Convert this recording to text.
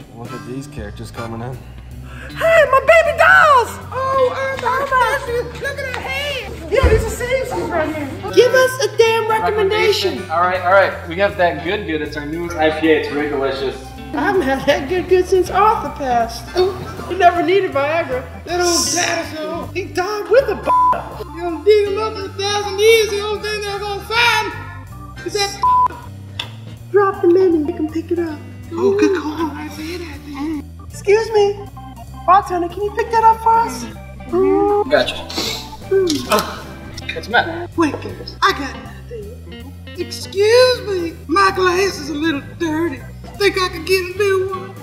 Look at these characters coming in. Hey, my baby dolls! Oh, look at her head! Yeah, these are Samsons right here. Give us a damn recommendation. All right. We got that good. It's our newest IPA. It's really delicious. I haven't had that good since Arthur passed. He never needed Viagra. That old dinosaur, he died with a You gonna dig him up in 1,000 years, the only thing they're gonna find is that Drop them in and you can pick it up. Oh, good call. Right there. Excuse me. Bartender, can you pick that up for us? Gotcha. What's the matter? Wait, guys. I got an idea. Excuse me. My glass is a little dirty. Think I could get a new one?